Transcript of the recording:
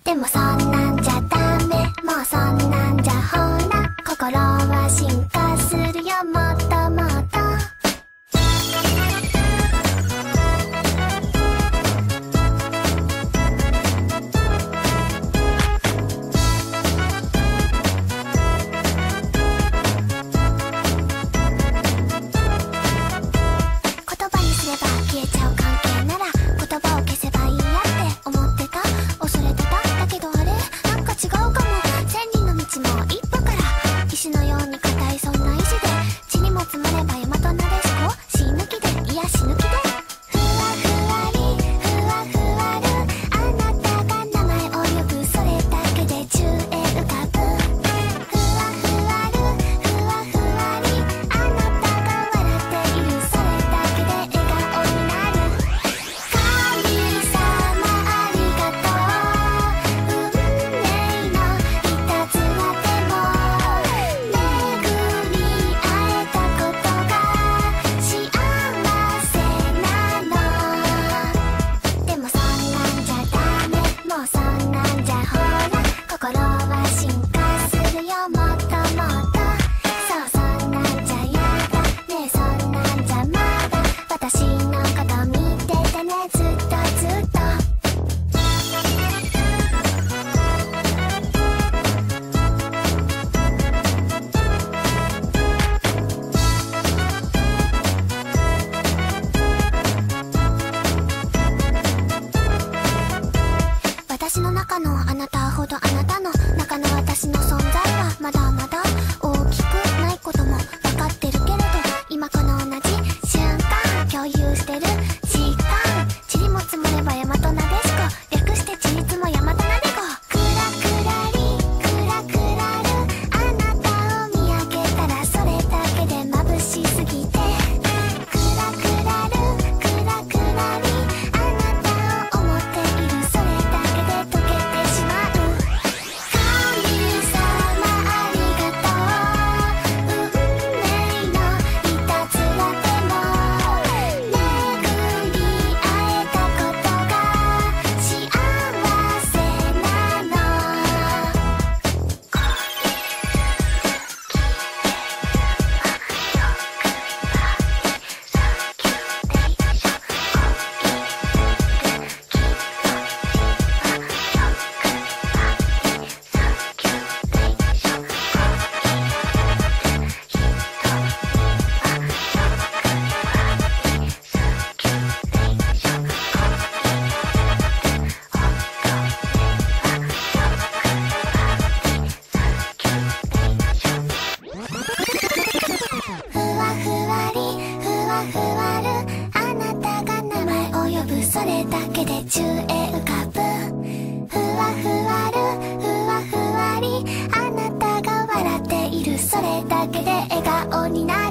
でもそんなんじゃダメ、もうそんなんじゃほら心は進化するよ、もっともっと。言葉にすれば消えちゃう関係なら言葉を消せばいいやって思ってた、恐れてた。だけどあれなんか違うかも。千里の道も一歩から、石のように硬いそんな意志で、地にも積まれば大和なでしこ、死ぬ気で、いや死ぬ気で。ふわふわりふわふわる、あなたが名前を呼ぶ、それだけで宙へ浮かぶ。ふわふわるふわふわり、あなたが笑っている、それだけで笑顔になる。神様ありがとう、運命のいたずらでも巡り会えたことが幸せなの。でもそんなんじゃダメ、もうそんなんじゃほら心は進化するよ、もっともっと。そう、そんなんじゃやだねえ、そんなんじゃまだ私のこと見ててね、ずっとずっと。私の中のあなたほどあなたの中の私の存在はまだまだ大きくないことも分かってるけれど、今この同じ瞬間共有してる時間、塵も積もれば大和なでしこ、略してちりつも大和なでこ。クラクラリクラクラる、あなたを見上げたらそれだけで眩しすぎて。クラクラるクラクラリ、あなたを思っている、それだけで溶けてしまう。神様ありがとう、運命のいたずらでも巡り会えたことが幸せなの。ふわふわりふわふわる、あなたが名前を呼ぶ、それだけで宙へ浮かぶ。ふわふわるふわふわり、あなたが笑っている、それだけで笑顔になる。